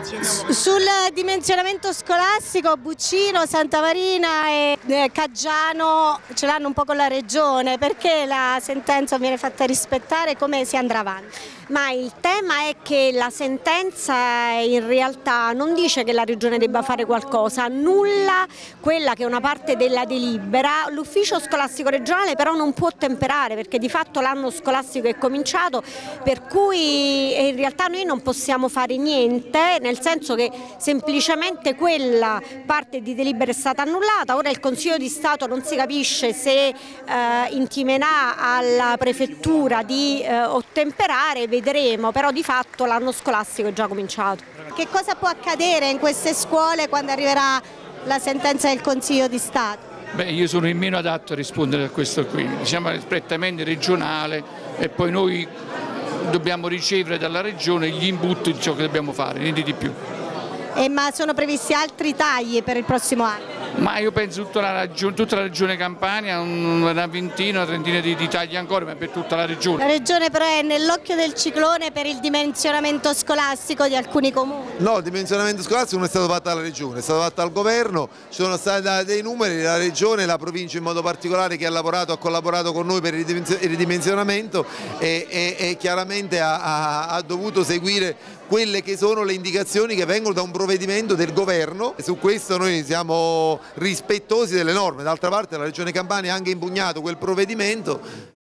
Sul dimensionamento scolastico Buccino, Santa Marina e Caggiano ce l'hanno un po' con la regione, perché la sentenza viene fatta rispettare, come si andrà avanti? Ma il tema è che la sentenza in realtà non dice che la regione debba fare qualcosa, annulla quella che è una parte della delibera. L'ufficio scolastico regionale però non può temperare, perché di fatto l'anno scolastico è cominciato, per cui in realtà noi non possiamo fare niente, nel senso che semplicemente quella parte di delibera è stata annullata. Ora il Consiglio di Stato non si capisce se intimerà alla prefettura di ottemperare, vedremo, però di fatto l'anno scolastico è già cominciato. Che cosa può accadere in queste scuole quando arriverà la sentenza del Consiglio di Stato? Beh, io sono il meno adatto a rispondere a questo qui, diciamo è prettamente regionale e poi noi dobbiamo ricevere dalla regione gli input di ciò che dobbiamo fare, niente di più. Ma sono previsti altri tagli per il prossimo anno? Ma io penso tutta la regione Campania, una ventina, una trentina di tagli ancora, ma per tutta la regione. La regione però è nell'occhio del ciclone per il dimensionamento scolastico di alcuni comuni. No, il dimensionamento scolastico non è stato fatto dalla regione, è stato fatto dal governo, ci sono stati dati dei numeri, la regione e la provincia in modo particolare che ha collaborato con noi per il ridimensionamento e chiaramente ha dovuto seguire quelle che sono le indicazioni che vengono da un provvedimento del governo. Su questo noi siamo rispettosi delle norme, d'altra parte la Regione Campania ha anche impugnato quel provvedimento